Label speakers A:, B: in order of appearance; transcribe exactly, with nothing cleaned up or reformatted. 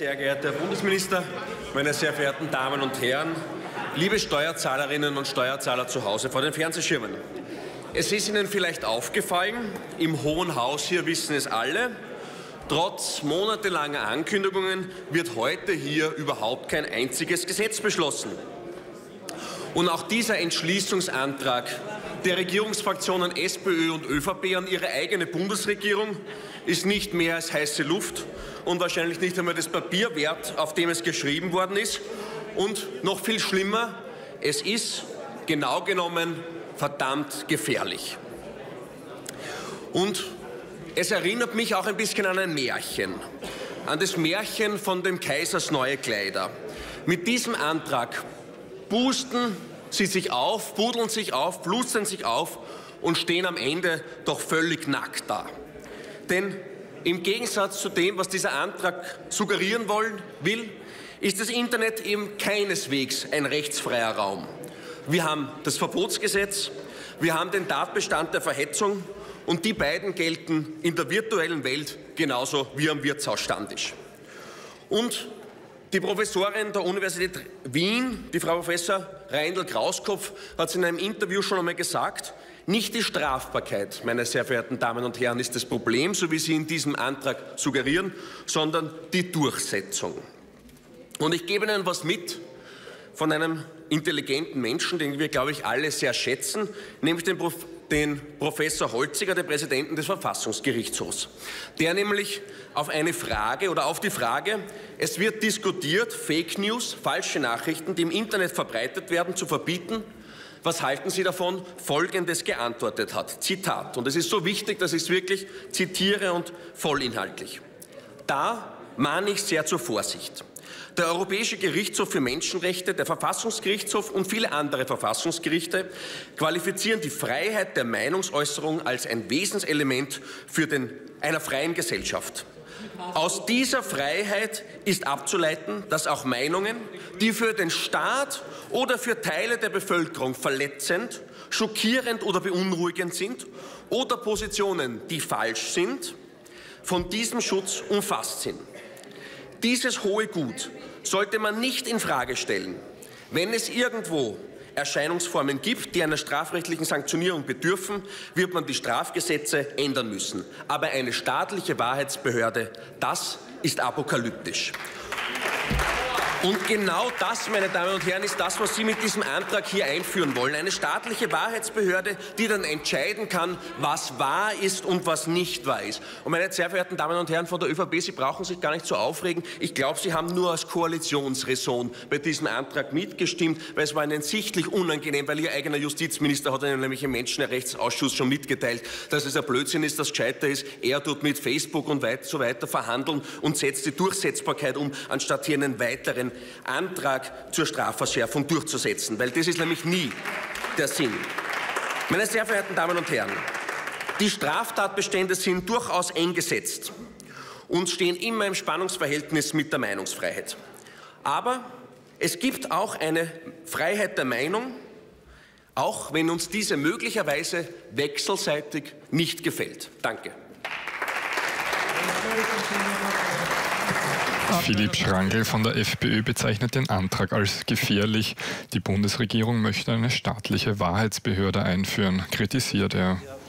A: sehr geehrter Herr Bundesminister, meine sehr verehrten Damen und Herren, liebe Steuerzahlerinnen und Steuerzahler zu Hause vor den Fernsehschirmen. Es ist Ihnen vielleicht aufgefallen, im Hohen Haus hier wissen es alle, trotz monatelanger Ankündigungen wird heute hier überhaupt kein einziges Gesetz beschlossen. Und auch dieser Entschließungsantrag der Regierungsfraktionen SPÖ und ÖVP an ihre eigene Bundesregierung ist nicht mehr als heiße Luft und wahrscheinlich nicht einmal das Papier wert, auf dem es geschrieben worden ist. Und noch viel schlimmer, es ist genau genommen verdammt gefährlich. Und es erinnert mich auch ein bisschen an ein Märchen, an das Märchen von dem Kaisers neue Kleider. Mit diesem Antrag pusten sie sich auf, pudeln sich auf, blustern sich auf und stehen am Ende doch völlig nackt da. Denn im Gegensatz zu dem, was dieser Antrag suggerieren wollen, will, ist das Internet eben keineswegs ein rechtsfreier Raum. Wir haben das Verbotsgesetz, wir haben den Tatbestand der Verhetzung und die beiden gelten in der virtuellen Welt genauso wie am Wirtshausstammtisch. Und die Professorin der Universität Wien, die Frau Professor Reindl-Krauskopf, hat es in einem Interview schon einmal gesagt, nicht die Strafbarkeit, meine sehr verehrten Damen und Herren, ist das Problem, so wie Sie in diesem Antrag suggerieren, sondern die Durchsetzung. Und ich gebe Ihnen was mit von einem intelligenten Menschen, den wir, glaube ich, alle sehr schätzen, nämlich den, Prof den Professor Holziger, den Präsidenten des Verfassungsgerichtshofs. Der nämlich auf eine Frage oder auf die Frage, es wird diskutiert, Fake News, falsche Nachrichten, die im Internet verbreitet werden, zu verbieten. Was halten Sie davon? Folgendes geantwortet hat. Zitat. Und es ist so wichtig, dass ich es wirklich zitiere und vollinhaltlich. Da mahne ich sehr zur Vorsicht. Der Europäische Gerichtshof für Menschenrechte, der Verfassungsgerichtshof und viele andere Verfassungsgerichte qualifizieren die Freiheit der Meinungsäußerung als ein Wesenselement für den, einer freien Gesellschaft. Aus dieser Freiheit ist abzuleiten, dass auch Meinungen, die für den Staat oder für Teile der Bevölkerung verletzend, schockierend oder beunruhigend sind oder Positionen, die falsch sind, von diesem Schutz umfasst sind. Dieses hohe Gut sollte man nicht in Frage stellen, wenn es irgendwo Erscheinungsformen gibt, die einer strafrechtlichen Sanktionierung bedürfen, wird man die Strafgesetze ändern müssen. Aber eine staatliche Wahrheitsbehörde, das ist apokalyptisch. Und genau das, meine Damen und Herren, ist das, was Sie mit diesem Antrag hier einführen wollen. Eine staatliche Wahrheitsbehörde, die dann entscheiden kann, was wahr ist und was nicht wahr ist. Und meine sehr verehrten Damen und Herren von der ÖVP, Sie brauchen sich gar nicht so aufregen. Ich glaube, Sie haben nur als Koalitionsräson bei diesem Antrag mitgestimmt, weil es war Ihnen sichtlich unangenehm, weil Ihr eigener Justizminister hat Ihnen nämlich im Menschenrechtsausschuss schon mitgeteilt, dass es ein Blödsinn ist, dass es gescheiter ist, er tut mit Facebook und so weiter verhandeln und setzt die Durchsetzbarkeit um, anstatt hier einen weiteren Antrag zur Strafverschärfung durchzusetzen, weil das ist nämlich nie der Sinn. Meine sehr verehrten Damen und Herren, die Straftatbestände sind durchaus eng gesetzt und stehen immer im Spannungsverhältnis mit der Meinungsfreiheit. Aber es gibt auch eine Freiheit der Meinung, auch wenn uns diese möglicherweise wechselseitig nicht gefällt. Danke.
B: Philipp Schrangl von der FPÖ bezeichnet den Antrag als gefährlich. Die Bundesregierung möchte eine staatliche Wahrheitsbehörde einführen, kritisiert er.